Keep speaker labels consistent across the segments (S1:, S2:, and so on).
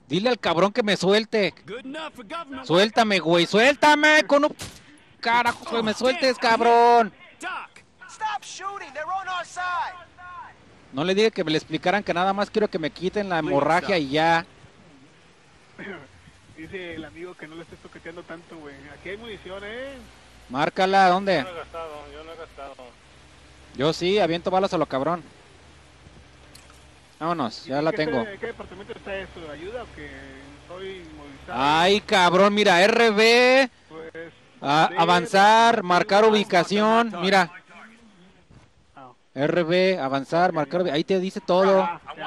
S1: Dile al cabrón que me suelte. Suéltame, güey, suéltame con un... Carajo, que me sueltes, cabrón. No le dije que me le explicaran que nada más quiero que me quiten la hemorragia y ya.
S2: Dice el amigo que no le estés toqueteando tanto, güey. Aquí hay munición,
S1: Márcala, ¿dónde?
S3: Yo no he gastado.
S1: Yo sí, aviento balas a lo cabrón. Vámonos, ya la tengo.
S2: ¿En qué departamento está eso? ¿Ayuda o que soy movilizado?
S1: Ay, cabrón, mira, RB.
S2: Pues,
S1: Avanzar, marcar ubicación, mira. RB, avanzar, marcar, ahí te dice todo.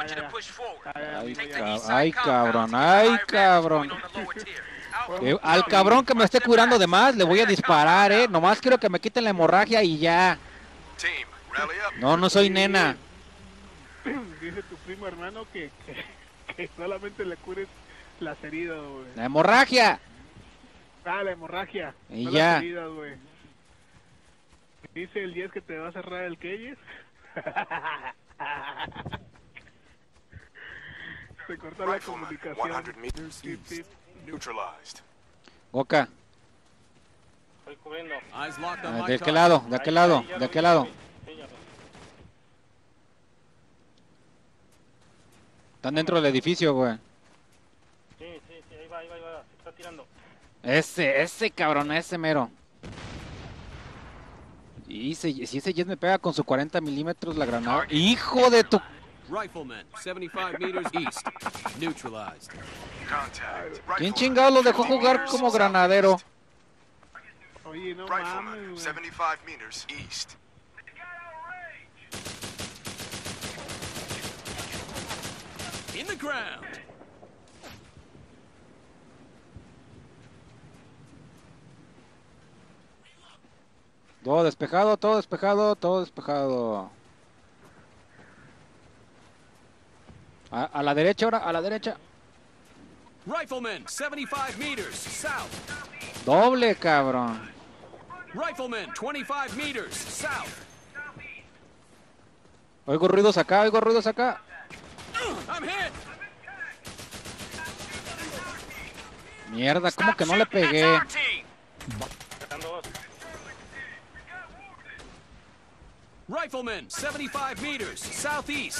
S1: Ay, cabrón, ay, cabrón. Al cabrón que me esté curando de más, le voy a disparar, nomás quiero que me quiten la hemorragia y ya. No soy nena.
S2: Dice tu primo hermano que solamente le cures las heridas, güey.
S1: La hemorragia.
S2: La hemorragia.
S1: Y
S2: no
S1: ya.
S2: Las heridas, güey. Dice el 10 que te va a cerrar el Keyes. Se corta la comunicación.
S1: Boca.
S3: Estoy cubriendo.
S1: ¿De qué lado? ¿De qué lado? ¿De qué lado? Están dentro del edificio, güey.
S3: Sí, ahí va. Se está tirando.
S1: Ese cabrón, ese mero. Y si ese Jet me pega con su 40 milímetros la granada. ¡Hijo de tu!
S4: Rifleman, 75 meters east. Neutralized.
S1: ¿Quién chingado lo dejó jugar como granadero?
S2: Oye, no mames,
S5: 75 meters east.
S4: In the ground.
S1: Todo despejado, todo despejado, todo despejado. A la derecha ahora, a la derecha.
S4: Rifleman, 75 meters south.
S1: Doble, cabrón.
S4: Rifleman, 25 meters south.
S1: Oigo ruidos acá, oigo ruidos acá.
S4: I'm hit.
S1: Mierda, ¿cómo que no le pegué?
S4: Rifleman, 75 meters southeast.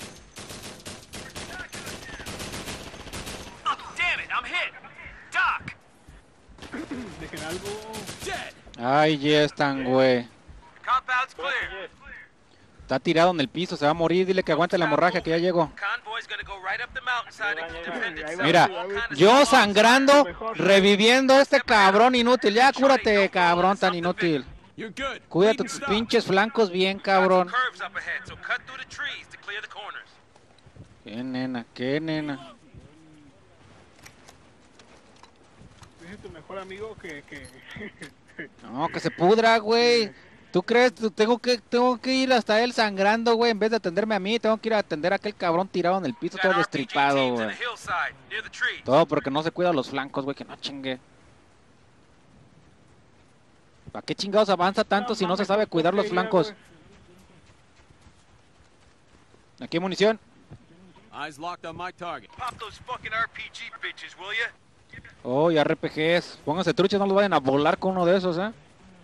S6: Damn it, I'm hit. Doc.
S2: Dejen algo.
S4: Dead.
S1: Ay, ya están, güey.
S6: Compound's clear.
S1: Está tirado en el piso, se va a morir. Dile que aguante la hemorragia, que ya llegó.
S6: Convoy's gonna go right up the mountainside and defend itself.
S1: Mira, yo sangrando, reviviendo a este cabrón inútil. Ya cúrate, cabrón tan inútil.
S4: You're good.
S1: Cuídate tus pinches flancos bien, cabrón.
S6: Curves up ahead, so cut through the trees to clear the corners.
S1: Qué nena, qué nena.
S2: Dice tu mejor amigo que
S1: No, que se pudra, güey. ¿Tú crees? Tengo que ir hasta él sangrando, güey. En vez de atenderme a mí, tengo que ir a atender a aquel cabrón tirado en el piso, todo destripado, güey. Todo porque no se cuida los flancos, güey, que no chingue. ¿Para qué chingados avanza tanto si no se sabe cuidar los flancos? Aquí hay munición.
S4: Eyes locked on my target.
S6: Pop those fucking RPG bitches, will ya?
S1: Oh, y RPGs. Pónganse truchas, no los vayan a volar con uno de esos, ¿eh?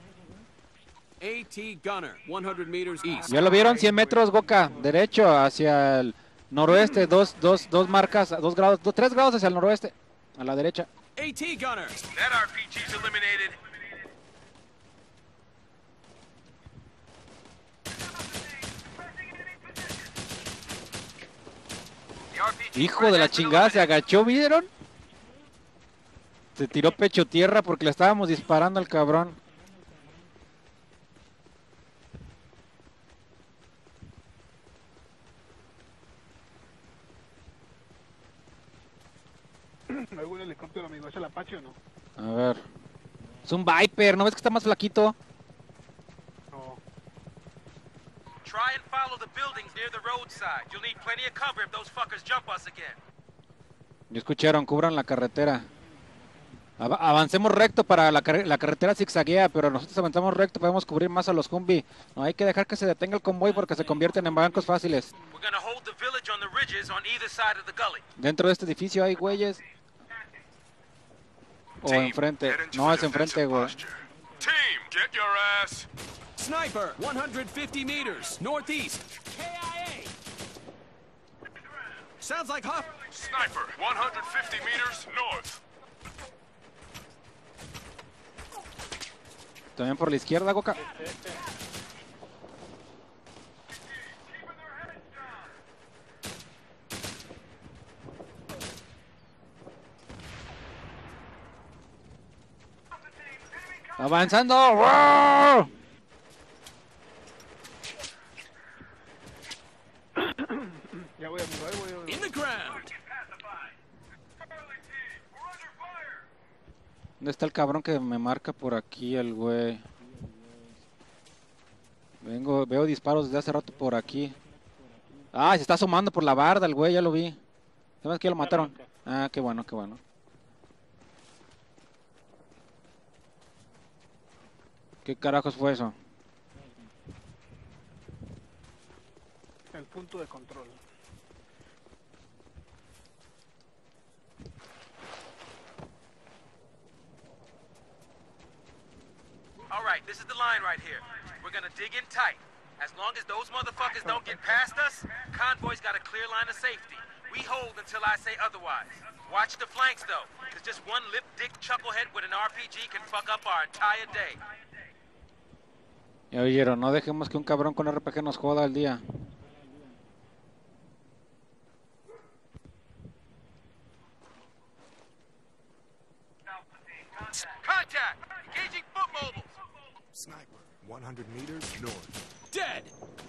S4: AT Gunner, 100 meters east.
S1: ¿Ya lo vieron? 100 metros, Boca. Derecho hacia el noroeste. Dos marcas, 2 grados, 3 grados hacia el noroeste. A la derecha.
S4: AT Gunner.
S6: That RPG's eliminated.
S1: Hijo de la chingada, se agachó, ¿vieron? Se tiró pecho tierra porque le estábamos disparando al cabrón.
S2: ¿Algún helicóptero, amigo? ¿Es el Apache o no?
S1: A ver. Es un Viper, ¿no ves que está más flaquito?
S2: No.
S6: Try and follow the buildings near the roadside. You'll need plenty of cover if those fuckers jump us again.
S1: Ya escucharon, cubran la carretera. Avancemos recto para la carretera zigzaguea, pero nosotros avanzamos recto, podemos cubrir más a los Humvee. No hay que dejar que se detenga el convoy porque se convierten en bancos fáciles.
S6: We're gonna hold the village on the ridges on either side of the gully.
S1: Dentro de este edificio hay güeyes. O
S5: Team,
S1: enfrente.
S5: head into
S1: No,
S5: a
S1: es enfrente,
S5: defensive
S1: güey.
S5: posture. Team, get your ass.
S4: Sniper, 150 meters, northeast. KIA. Sounds like Huff.
S5: Sniper, 150 meters north.
S1: También por la izquierda, Goka. Avanzando. ¡Wow!
S2: Ya voy a mover, voy a...
S4: In the ground.
S1: ¿Dónde está el cabrón que me marca por aquí, el güey? Veo disparos desde hace rato por aquí. Ah, se está asomando por la barda el güey, ya lo vi. ¿Sabes que ya lo mataron? Ah, qué bueno, qué bueno. ¿Qué carajos fue eso?
S2: El punto de control.
S6: All right, this is the line right here. We're gonna dig in tight. As long as those motherfuckers don't get past us, convoy's got a clear line of safety. We hold until I say otherwise. Watch the flanks, though, because just one lip-dick chucklehead with an RPG can fuck up our entire day.
S1: Ya oyeron, no dejemos que un cabrón con RPG nos joda el día.
S6: Contact! Engaging foot mobiles!
S5: Sniper, 100 meters north.
S4: Dead.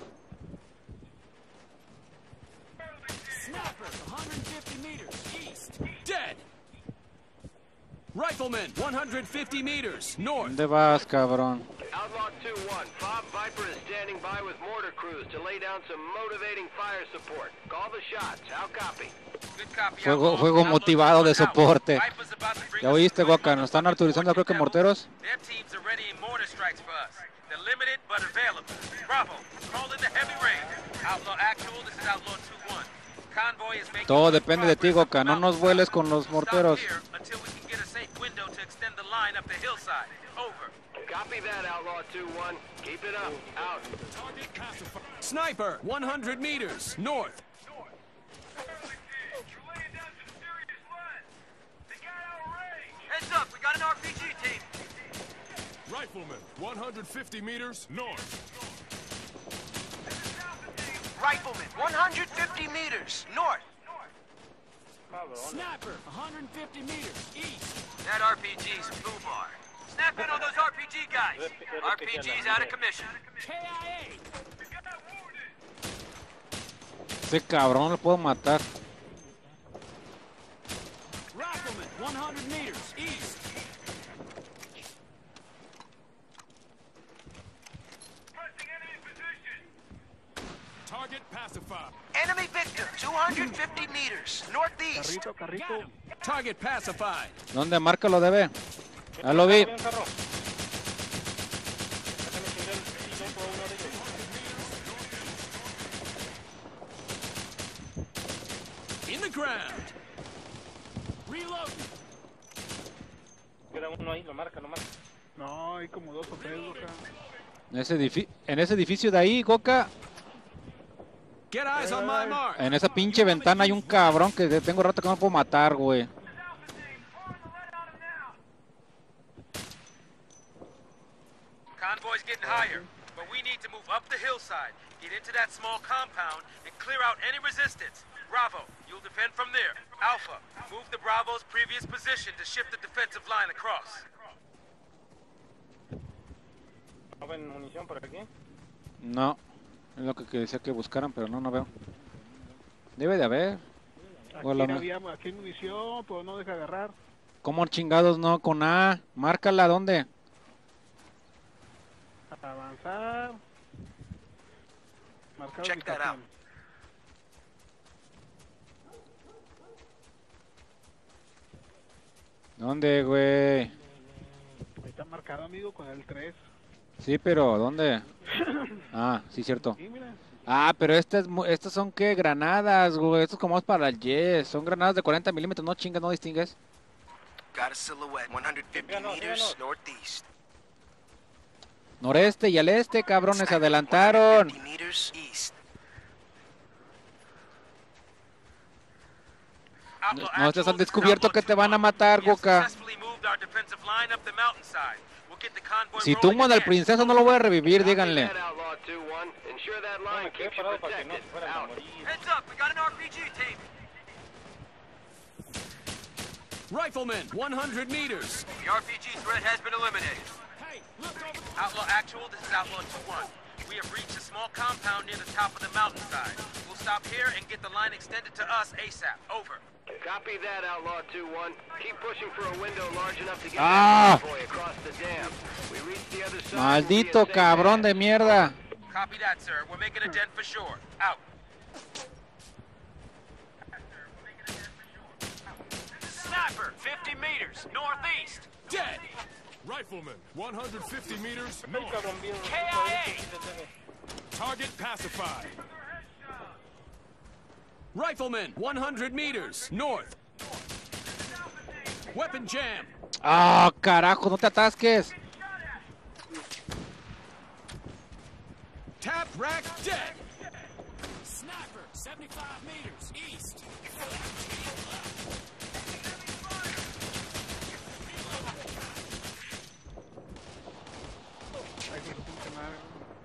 S4: Sniper, 150 meters east. Dead. Rifleman, 150 meters north.
S1: ¿Dónde vas, cabrón?
S7: Outlaw 2-1, Bob Viper is standing by with mortar crews to lay down some motivating fire support. Call the shots. How copy?
S6: Good copy,
S1: Juego
S6: Outlaw.
S1: motivado de
S6: Outlaw 2-1 out.
S1: soporte.
S6: Viper's about to bring
S1: ¿Ya
S6: us
S1: oíste,
S6: a
S1: Goka? Nos están autorizando, creo que morteros.
S6: Their teams are readying mortar strikes for us. They're limited but available. Bravo, call in the heavy rain. Outlaw Actual, this is Outlaw 2-1. Convoy is making
S1: Todo
S6: good
S1: depende de ti,
S6: progress up
S1: Goka.
S6: the
S1: No nos
S6: mountainside.
S1: vueles con los
S6: Stop
S1: morteros.
S6: here until we can get a safe window to extend the line up the hillside. Over.
S7: Copy that, Outlaw 2-1. Keep it up. Out.
S4: Sniper, 100 meters north.
S6: Heads up, we got an RPG team.
S5: Rifleman, 150 meters north.
S6: Rifleman, 150 meters north.
S4: Sniper, 150 meters east.
S6: That RPG's foobar. Snap in on those RPG guys. RPG's out of commission.
S4: KIA.
S1: Ese cabrón lo puedo matar.
S4: Rifleman, 100 meters east.
S5: Target pacified.
S6: Enemy victim, 250 meters northeast.
S2: Carrito, carrito.
S4: Target pacified.
S1: ¿Dónde marca lo debe? Ya lo vi.
S4: In the ground. Reload.
S3: Queda uno ahí, lo marca, lo marca.
S2: No, hay como dos o tres, Goka.
S1: En ese edificio de ahí, Goka,
S4: Get eyes on my mark.
S1: en esa pinche ventana hay un cabrón que tengo rato que no puedo matar, güey.
S6: Convoy's getting higher, but we need to move up the hillside, get into that small compound, and clear out any resistance. Bravo, you'll defend from there. Alpha, move the Bravo's previous position to shift the defensive line across.
S3: ¿No ven munición por aquí?
S1: No, es lo que decía que buscaran, pero no veo. Debe de haber.
S2: Aquí,
S1: Hola,
S2: aquí hay munición, pero no deja agarrar.
S1: ¿Cómo chingados no? Con A. Márcala, ¿dónde?
S2: Avanzar. Marcar
S6: Check that
S2: ubicación.
S1: ¿Dónde, güey?
S2: Ahí está marcado, amigo, con el 3.
S1: Sí, pero ¿dónde? Ah, sí, cierto.
S2: Sí, mira.
S1: Ah, pero estas son ¿qué? Granadas, güey. Esto es como es para el Yes. Son granadas de 40 milímetros, no chingas, no distingues.
S8: Got a silhouette, 150 meters northeast.
S1: Noreste y al este, cabrones, se adelantaron.
S8: 150 meters east.
S1: No estés al descubierto que te van a matar, Goka. Si tumban al princeso no lo voy a revivir, díganle.
S3: No me quedé parado para que no se fueran a morir.
S6: Heads up, we got an RPG team.
S4: Rifleman, 100 meters.
S6: The RPG threat has been eliminated. Outlaw Actual, this is Outlaw 2-1. We have reached a small compound near the top of the mountainside. We'll stop here and get the line extended to us ASAP. Over.
S7: Copy that, Outlaw 2-1. Keep pushing for a window large enough to get
S1: Ah.
S7: that convoy across the dam. We reach the other side.
S1: Maldito cabrón de mierda.
S6: Copy that, sir. We're making a dent for sure. Out.
S3: Sniper, 50 meters, northeast.
S4: Dead.
S5: Rifleman, 150 meters
S3: El
S5: north.
S3: cabrón bien. KIA.
S5: Target pacified.
S4: Rifleman, 100 meters north. Weapon jam.
S1: Ah, carajo, no te atasques.
S4: Tap rack dead.
S5: Sniper, 75 meters east.
S2: Ay, que su pinche madre.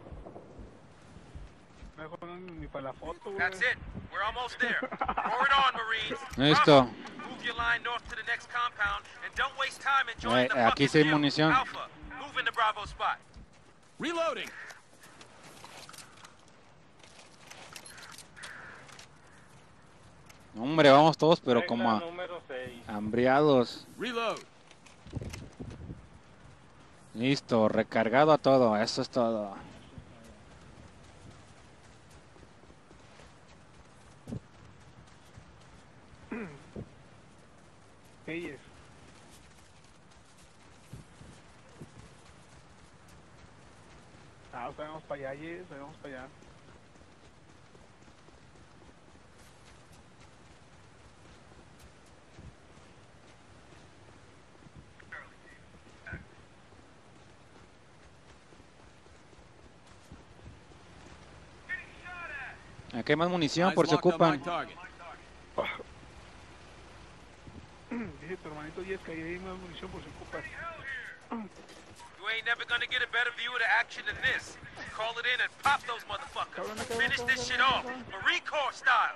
S2: Mejor ni para la foto, güey.
S6: That's it. We're almost there. Forward on, Marines.
S1: Listo.
S6: Move your line north to the next compound and don't waste time enjoying the
S1: Aquí
S6: fucking
S1: sí hay
S6: view.
S1: munición.
S6: Alpha, move into Bravo spot.
S4: Reloading.
S1: Hombre, vamos todos, pero
S3: Regla
S1: como
S3: número 6.
S1: hambriados.
S4: Reload.
S1: Listo, recargado a todo, eso es todo.
S2: Ellos. Ah, o sea, vamos para allá, Yes, vamos para allá.
S1: Aquí hay más munición
S4: Eyes
S1: por si
S4: locked on my
S1: ocupan.
S4: target.
S2: Dice tu hermanito Yes que ahí hay más munición por si ocupas.
S6: You ain't never gonna get a better view of the action than this. Call it in and pop those motherfuckers. Finish this shit off, Marine Corps style.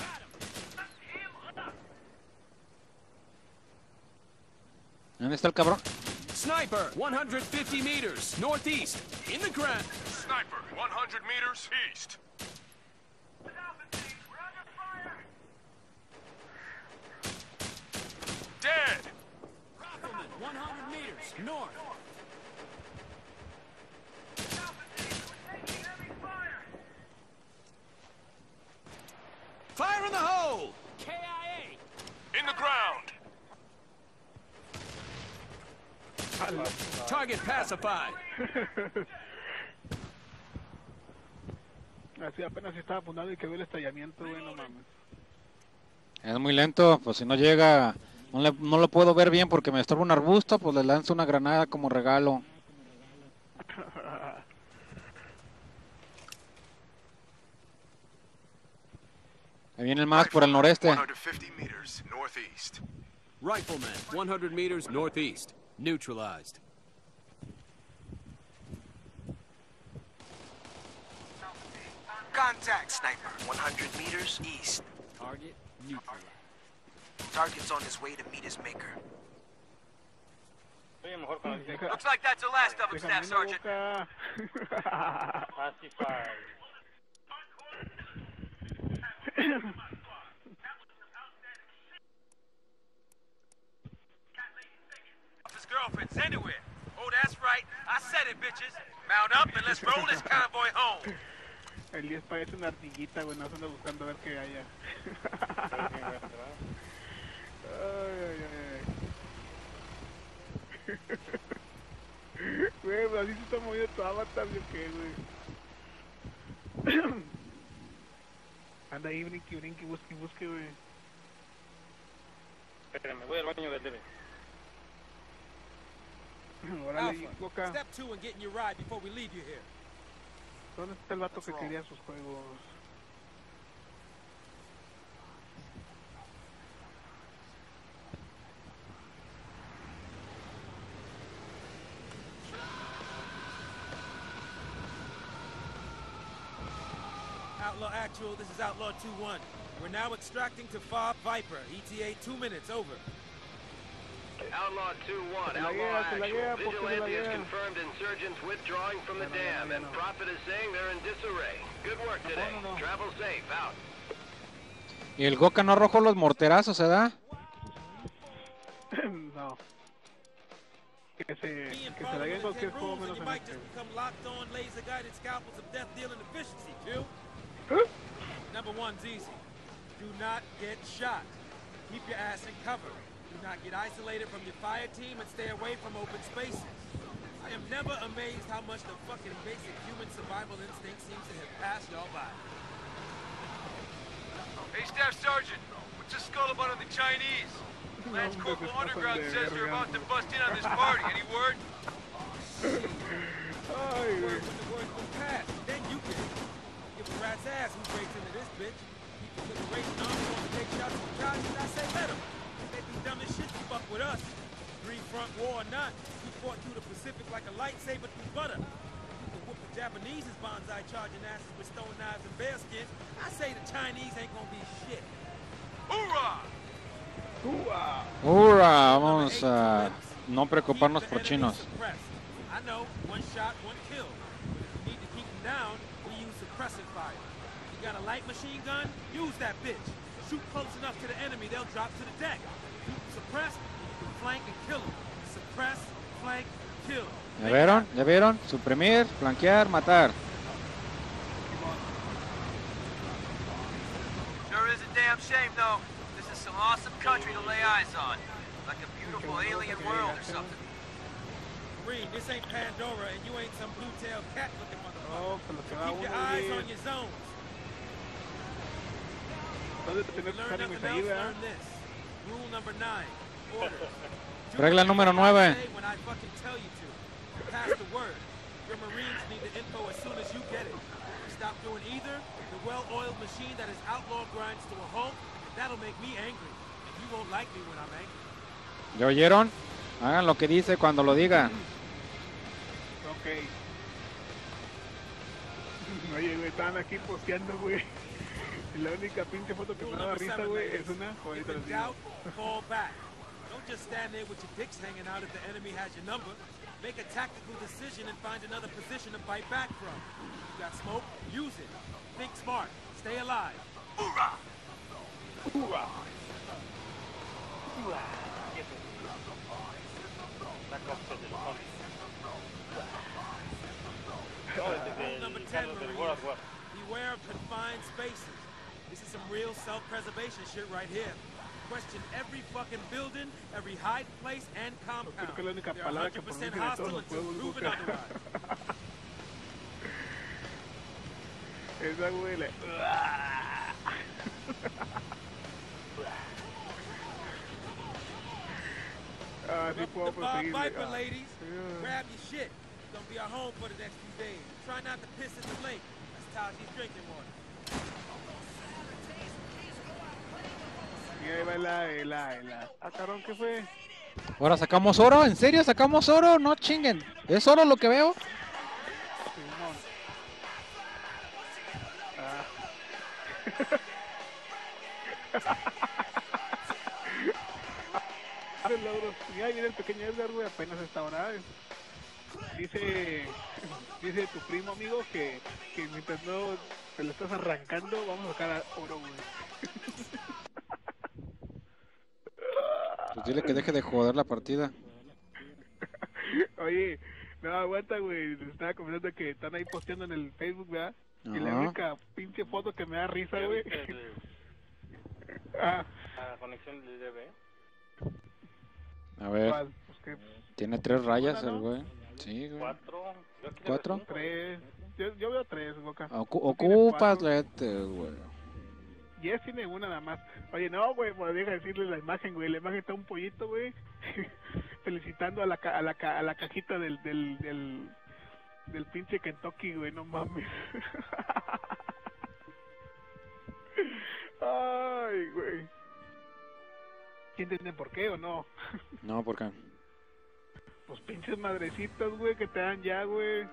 S1: ¿Dónde está el cabrón?
S4: Sniper, 150 meters northeast. In the ground.
S5: Sniper, 100 meters east. Dead.
S4: Rifleman, 100 meters north. Fire in the hole. KIA.
S5: In the ground.
S4: Target pacified.
S2: Así apenas estaba apuntando y quedó el estallamiento, güey, no mames.
S1: Es muy lento, pues si no llega, no lo puedo ver bien porque me estorba un arbusto, pues le lanzo una granada como regalo. Ahí viene el más por el noreste.
S5: 150 meters northeast.
S4: Rifleman, 100 meters northeast. Neutralized.
S8: Contact, Sniper, 100 meters east.
S4: Target neutralized.
S8: Target's on his way to meet his maker.
S3: Estoy mejor con el
S2: Deja-
S6: Looks like that's the last of them,
S2: déjame
S6: Staff
S2: una
S6: Sergeant.
S2: boca.
S3: Pacified.
S6: His girlfriend's anywhere. Oh, that's right. I said it, bitches. Mount up and let's roll this convoy home.
S2: El 10 parece una ardillita, güey, no se anda buscando a ver qué haya. Ay, ay, ay. Güey, pues así se está moviendo tu avatar, ¿yo qué, güey? Anda ahí, brinqui, busque, güey.
S3: Espérame, voy al baño del debe.
S2: Órale, Coca.
S4: Step 2 and get in your ride before we leave you here.
S2: ¿Dónde está el vato que quería sus juegos?
S4: Outlaw Actual, this is Outlaw 2-1. We're now extracting to Fob Viper. ETA 2 minutes, over.
S7: Outlaw 2-1,
S2: Se la
S7: Outlaw
S2: guía,
S7: Actual.
S2: porque se la
S7: Vigilante has
S2: guía.
S7: confirmed insurgents withdrawing from the dam, and Prophet is saying they're in disarray. Good work today.
S2: no.
S7: Travel safe. Out.
S1: Y el Goka no arrojó los morterazos, ¿verdad?
S2: No. Que se la guía en cualquier juego menos en este.
S4: Number 1's easy. Do not get shot. Keep your ass in cover. Do not get isolated from your fire team and stay away from open spaces. I am never amazed how much the fucking basic human survival instinct seems to have passed y'all by.
S6: Hey, Staff Sergeant, what's the scuttlebutt on the Chinese? Lance Corporal Underground says they're about to bust in on this party. Any word?
S2: Ay, güey.
S4: When the word was passed, then you get it. Give a rat's ass who breaks into this bitch. People that are racing on want to take shots from Chinese, I say let them. They be dumb as shit to fuck with us. Three-front war or not, we fought through the Pacific like a lightsaber through butter. You can whoop the Japanese as bonsai charging asses with stone knives and bearskins. I say the Chinese ain't gonna be shit.
S6: Hoorah!
S1: ¡Hurra! Vamos a no preocuparnos por chinos.
S4: I know, one shot, one kill. If you need to keep them down, we use suppressing fire. You got a light machine gun? Use that bitch. Shoot close enough to the enemy, they'll drop to the deck. You can suppress, you can flank and kill them. Suppress, flank, kill.
S1: ¿Ya vieron? ¿Ya vieron? Suprimir, flanquear, matar.
S6: Sure is a damn shame, though. This is some awesome country to lay eyes on. Like a beautiful alien world or something.
S4: Marine, this ain't Pandora and you ain't some blue-tailed cat-looking
S2: Oh,
S4: motherfucker.
S2: pues lo que va
S4: Keep your
S2: uno,
S4: eyes
S2: güey.
S4: on your zones.
S2: ¿Dónde te tenés tus
S4: Learn
S2: animes
S4: nothing
S2: ahí,
S4: else,
S2: verdad?
S4: learn this. Rule number 9. Orders. Do
S1: Regla número 9.
S4: when I fucking tell you to. Pass the word. Your Marines need the info as soon as you get it. Stop doing either, the well-oiled machine that is outlaw grinds to a halt. That'll make me angry. And you won't like me when I'm angry.
S1: ¿Ya oyeron? Hagan lo que dice cuando lo diga.
S2: Ok. Oye, güey, estaban aquí posteando, güey. Y la única pinche foto que me daba risa, güey, es una.
S4: If
S2: Ahorita
S4: in
S2: les digo.
S4: doubt, fall back. Don't just stand there with your dicks hanging out if the enemy has your number. Make a tactical decision and find another position to fight back from. You got smoke? Use it. Think smart. Stay alive.
S6: Hoorah!
S4: Rule number 10, Marines. Beware of confined spaces. This is some real self-preservation shit right here. Question every fucking building, every hiding place, and compound.
S2: Creo que la única
S4: They're
S2: palabra que
S4: 100%
S2: pronuncian en todos
S4: hostile
S2: los
S4: until
S2: juegos,
S4: proven
S2: Luca.
S4: otherwise.
S2: Esa, güey, la... Ah, sí puedo
S4: The Bob
S2: proseguir, güey.
S4: Viper,
S2: Ah.
S4: ladies. Grab your shit. It's gonna be our home for the next few days. Try not to piss in the lake. That's Taji's drinking water.
S2: Y ahí va la... Ah, cabrón, ¿qué fue?
S1: Ahora sacamos oro. ¿En serio sacamos oro? No chinguen. ¿Es oro lo que veo?
S2: Simón. Ah. Logros. Y ahí viene el pequeño Edgar, güey, apenas a esta hora. Dice tu primo, amigo, que mientras no te lo estás arrancando, vamos a sacar oro, güey.
S1: Pues dile que deje de joder la partida.
S2: Oye, no, aguanta, güey. Les estaba comentando que están ahí posteando en el Facebook, ¿verdad? Y la
S1: Ajá.
S2: única pinche foto que me da risa,
S3: ¿Ya
S2: güey.
S3: viste
S2: Ah,
S3: la conexión del DB?
S1: A ver.
S2: ¿cuál? Pues, que
S1: Tiene 3 rayas
S2: ¿no?
S1: el güey. Sí, güey.
S3: 4. Yo aquí
S1: 4.
S2: 3. Yo veo 3, Boca.
S1: Ocupas
S2: cuatro.
S1: lentes, güey.
S2: Yes tiene una nada más. Oye, no, güey, pues deja decirle la imagen, güey. La imagen está un pollito, güey. Felicitando a la cajita del pinche Kentucky, güey. No mames. Ay, güey. ¿Entienden por qué o no?
S1: No, ¿por qué?
S2: Pues pinches madrecitas, güey, que te dan ya, güey.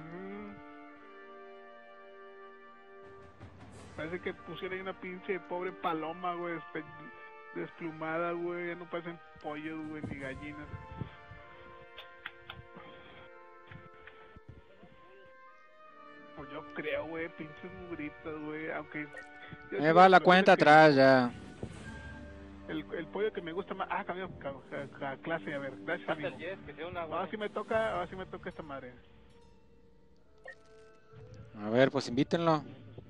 S2: Parece que pusieron ahí una pinche pobre paloma, güey, desplumada, güey. Ya no parecen pollos, güey, ni gallinas. Pues yo creo, güey, pinches mugritas, güey, aunque...
S1: Me va la cuenta atrás ya.
S2: El pollo que me gusta más... Ah, cambió a clase, a ver, gracias,
S3: Falta
S2: amigo.
S3: el Yes, que sea una
S2: Ahora sí me toca esta madre.
S1: A ver, pues invítenlo.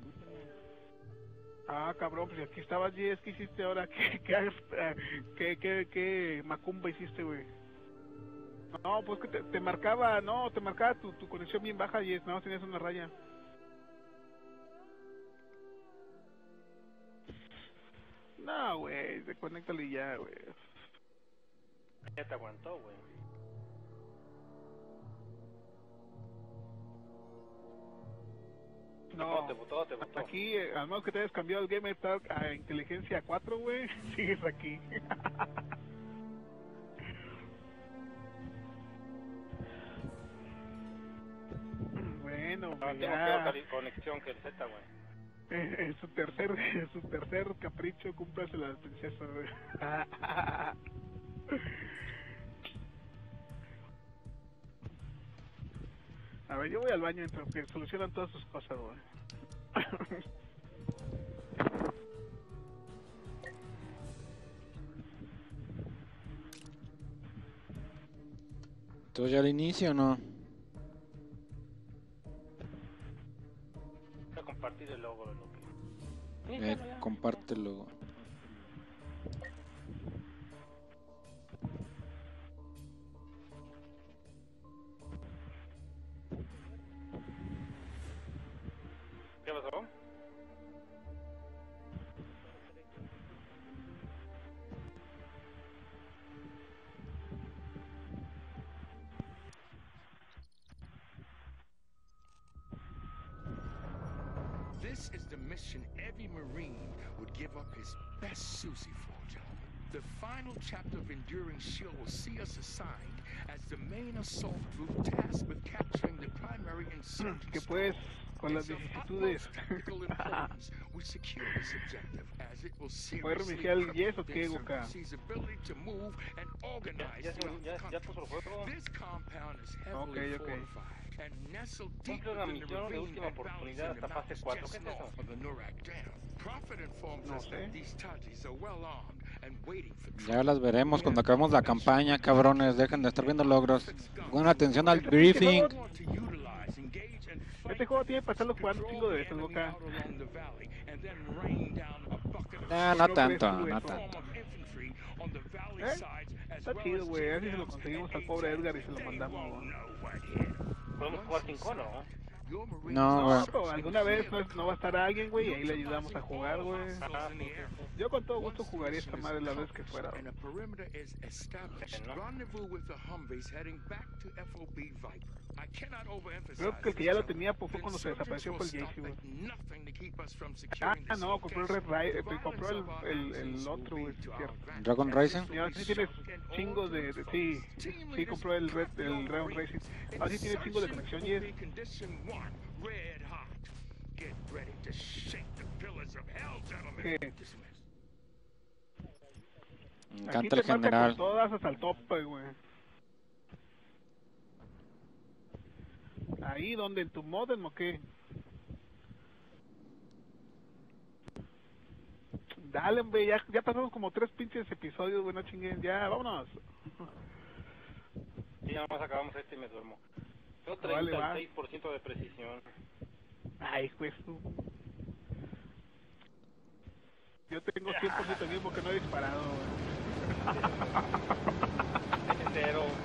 S2: Ah, cabrón, pues aquí estabas, Jess, ¿qué hiciste ahora? ¿Qué macumba hiciste, güey? No, pues que te marcaba tu conexión bien baja, Jess, no, tenías una raya. No, güey, desconéctale ya, güey.
S3: Ya te aguantó, güey.
S2: No,
S3: Te botó.
S2: aquí, al menos que te hayas cambiado el Gamer Tag a inteligencia 4, güey, sigues aquí. Bueno,
S3: No, tengo
S2: ya.
S3: peor conexión que el Z, güey.
S2: Su tercer capricho, cúmplase la princesa, güey. A ver, yo voy al baño entre que solucionan todas sus cosas, güey.
S1: ¿Entonces ya al inicio o no?
S3: Voy a compartir el logo de lo que...
S1: Compártelo.
S3: ¿Qué pasó?
S9: This is the mission every Marine would give up his best Susie for, gentlemen. The final chapter of Enduring Shield will see us assigned as the main assault group tasked with capturing the primary insurgent.
S2: Que pues, con las vicisitudes.
S9: We secure this objective as it will
S2: ¿Puedes
S9: seriously
S2: reiniciar el Yes o qué, Boca?
S9: his ability to move and organize throughout the
S3: Ya puso el juego.
S9: This compound is heavily fortified and nestled deep
S3: Cumple una
S9: within the
S3: misión de
S9: ravine
S3: última
S9: that
S3: oportunidad
S9: bounds in the
S3: hasta fase 4.
S9: mountains
S3: ¿Qué
S9: just
S3: es eso?
S9: north of the Nurak Dam. Prophet informs
S2: No
S9: us
S2: sé.
S9: that these Tajis are well armed and waiting for
S1: Ya las veremos cuando acabemos la campaña, cabrones. Dejen de estar viendo logros. Pongan atención al briefing.
S2: Este juego tiene que pasarlo jugando un chingo de veces, Boca.
S1: No tanto, no tanto.
S2: Está chido, güey. Así se lo conseguimos al pobre Edgar y se lo mandamos, güey.
S3: Podemos jugar 5, ¿no?
S1: No, güey.
S2: Pero alguna vez no va a estar alguien, güey, y ahí le ayudamos a jugar, güey. Yo con todo gusto jugaría esta madre la vez que fuera.
S9: And a perimeter is established. Rendezvous with the Humvees heading back to FOB Viper. I cannot overemphasize.
S2: Creo que el que ya lo tenía pues, fue cuando se desapareció fue el JC, güey. Ah, no, compró el Red Rider, compró el otro, güey, cierto.
S1: Dragon Rising.
S2: Y ahora sí tiene chingos de sí, compró el Dragon Racing. Ahora sí tiene chingos de conexión y es... ¿Qué?
S1: Me
S2: Aquí
S1: encanta el
S2: te marca
S1: general.
S2: con todas hasta el tope, güey. Ahí donde en tu modem o qué. Dale, güey, ya pasamos como 3 pinches episodios, güey, no chinguen, ya, vámonos.
S3: Sí, nada más acabamos este y me duermo. Tengo
S2: Vale, va.
S3: 36% de precisión.
S2: Ay, pues tú. Yo tengo 100% mismo porque no he disparado, güey.
S3: Es entero.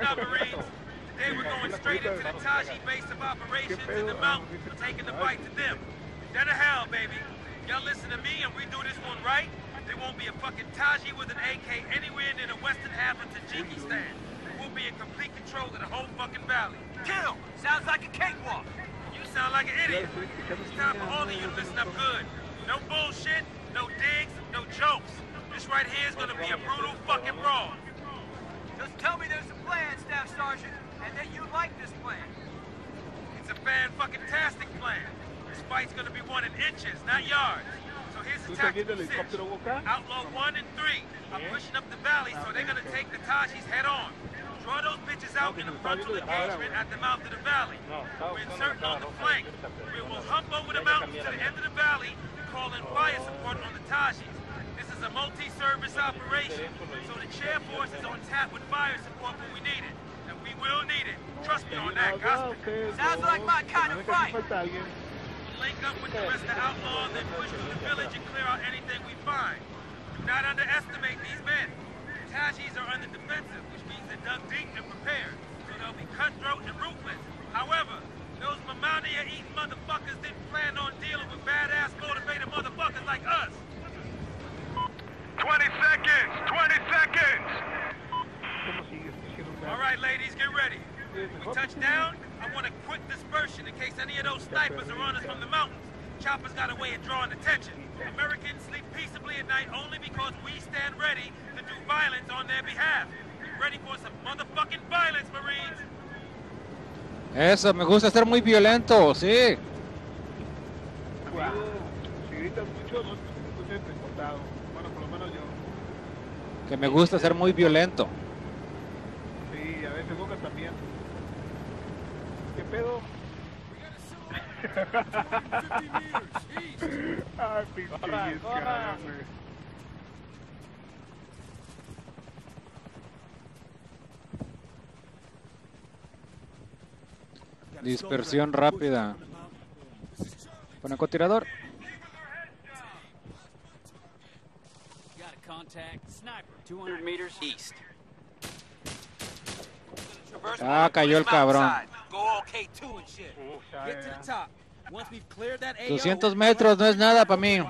S6: out, Marines. Today we're going straight into the Taji base of operations in the mountains. We're taking the fight to them. Then to hell, baby. Y'all listen to me and we do this one right, there won't be a fucking Taji with an AK anywhere near the western half of Tajikistan. We'll be in complete control of the whole fucking valley. Kill! Sounds like a cakewalk. You sound like an idiot. It's time for all of you to listen up good. No bullshit, no digs, no jokes. This right here is gonna be a brutal fucking brawl. Just tell me there's a plan, Staff Sergeant, and that you like this plan. It's a fan-fucking-tastic plan. This fight's gonna be won in inches, not yards. So here's the tactical position. Outlaw 1 and 3 are pushing up the valley, so they're gonna take the Tajis head-on. Draw those bitches out in a frontal engagement at the mouth of the valley. We're inserting on the flank. We will hump over the mountains to the end of the valley and call in fire support on the Tajis. This is a multi-service operation, so the chair force is on tap with fire support when we need it. And we will need it. Trust me on that, Gospel. Sounds like my kind of fight. Link up with the rest of the outlaws and push through the village and clear out anything we find. Do not underestimate these men. The Tajis are on the defensive, which means they're dug deep and prepared, so they'll be cutthroat and ruthless. However, those Mamania-eating motherfuckers didn't plan on dealing with badass motivated motherfuckers like us.
S5: 20 seconds! 20 seconds!
S6: All right, ladies, get ready. When we touch down, I want a quick dispersion in case any of those snipers are on us from the mountains. Chopper's got a way of drawing attention. Americans sleep peaceably at night only because we stand ready to do violence on their behalf. Be ready for some motherfucking violence, Marines.
S1: Eso, me gusta ser muy violento, sí.
S2: Si gritas mucho, no te sientes importado. Bueno, por lo menos yo.
S1: Que me gusta ser muy violento.
S2: Sí, a veces Boca también. ¿Qué pedo? Ay, pinche cara, güey.
S1: Dispersión rápida. Francotirador. Ah, cayó el cabrón. 200 metros no es nada para mí.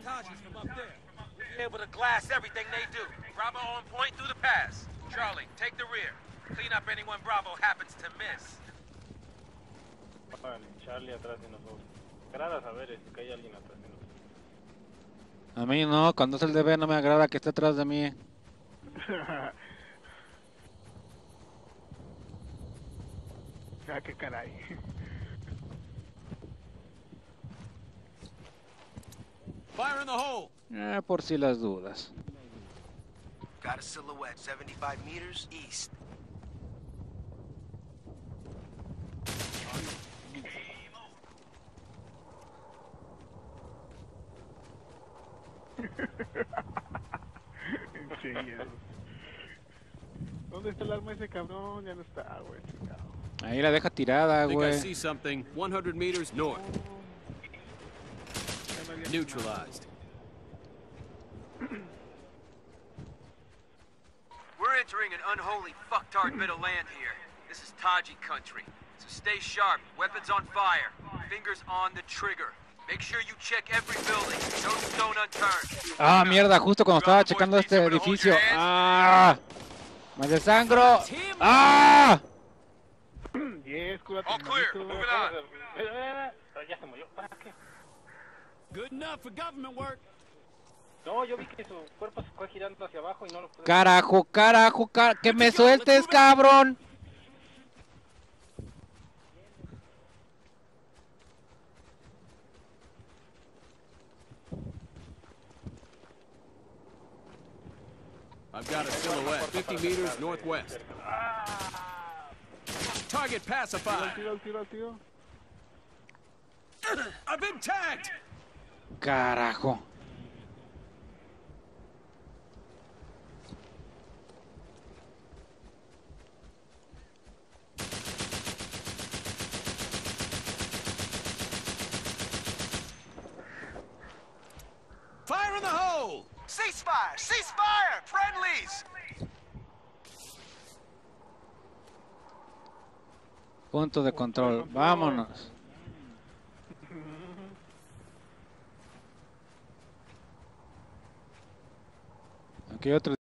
S6: Able to glass everything they do. Bravo on point through the pass. Charlie, take the rear. Clean up anyone Bravo happens to miss.
S3: Vale, Charlie atrás de nosotros. Agrada saber que hay alguien atrás de nosotros.
S1: A mí no, cuando es el DB no me agrada que esté atrás de mí.
S2: Ah, qué caray.
S4: Fire in the hole.
S1: Por si las dudas.
S8: Got a silhouette 75 meters east.
S2: ¿Dónde está el arma ese cabrón? Ya no está, güey.
S1: Ahí la deja tirada,
S4: I
S1: güey.
S4: see something 100 meters north. Neutralized.
S6: We're entering an unholy fucktard bit of land here. This is Taji country. So stay sharp, weapons on fire, fingers on the trigger. Make sure you check every building, no stone unturned.
S1: Ah, mierda, justo cuando estaba checando este edificio. Ah, me desangro. Ah.
S2: Yes, cúrate.
S6: All clear, moving on.
S3: Ya se murió. ¿Para qué?
S4: Good enough for government work.
S3: No, yo vi que su cuerpo se fue girando hacia abajo y no lo pude...
S1: Carajo, que me sueltes, cabrón.
S4: I've got a silhouette 50 meters northwest. Target pacified.
S2: Tiro.
S4: I've been tagged.
S1: Carajo.
S4: Fire in the hole.
S8: Ceasefire! Ceasefire! Friendlies!
S1: Punto de control. Vámonos. Aquí hay otro.